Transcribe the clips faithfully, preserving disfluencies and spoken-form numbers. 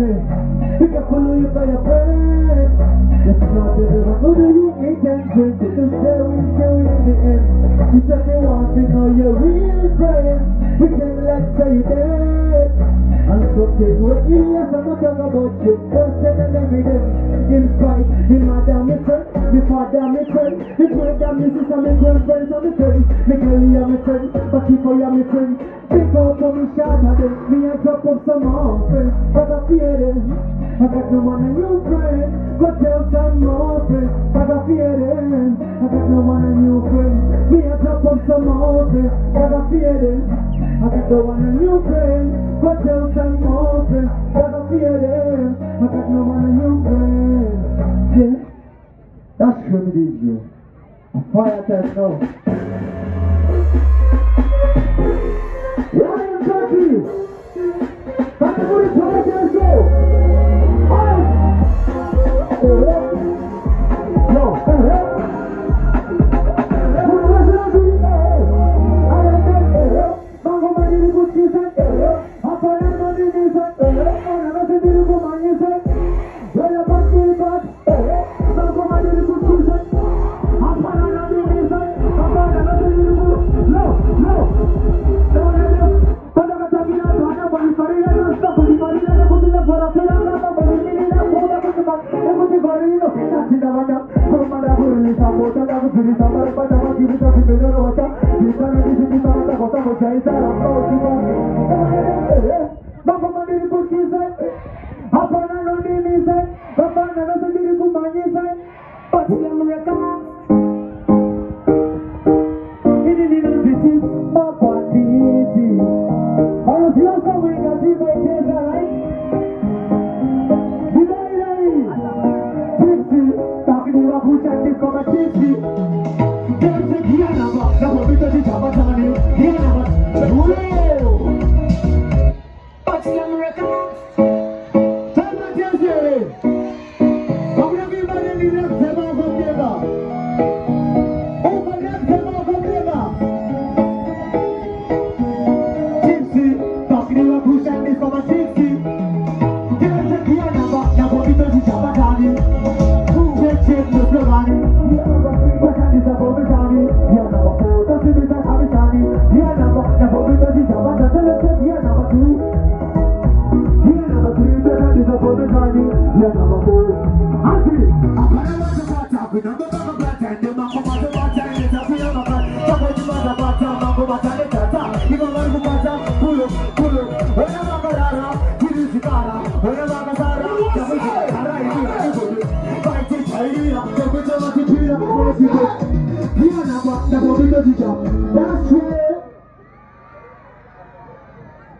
me. We can follow you by your friend. It's not everyone. Who do you eat and drink? Because there we go in the end. It's everyone to know your real friend. Pretend like say you dead. And something with you, yes, I'm not talking about you. First tell them every day. In spite, me mother, me friend, me father, me friend, me brother, me sister, me grandparents, and me friend, me girl, yeah, me friend, but people, yeah, me friend. Big up for me, shout at them, me a drop up some more friends, but I fear them. I got no man and new friend, go tell some more friends, but I fear them. I got no man and new friend, me a drop up some more friends, but I fear them. I got no one and new friend, go tell some more friends, but I fear them. I got no one and new friend. Yeah, that's remedy you. A fire test now. Why am Turkey? Can you put it fire test go? Out! No,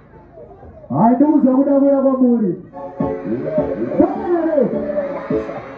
I do so good.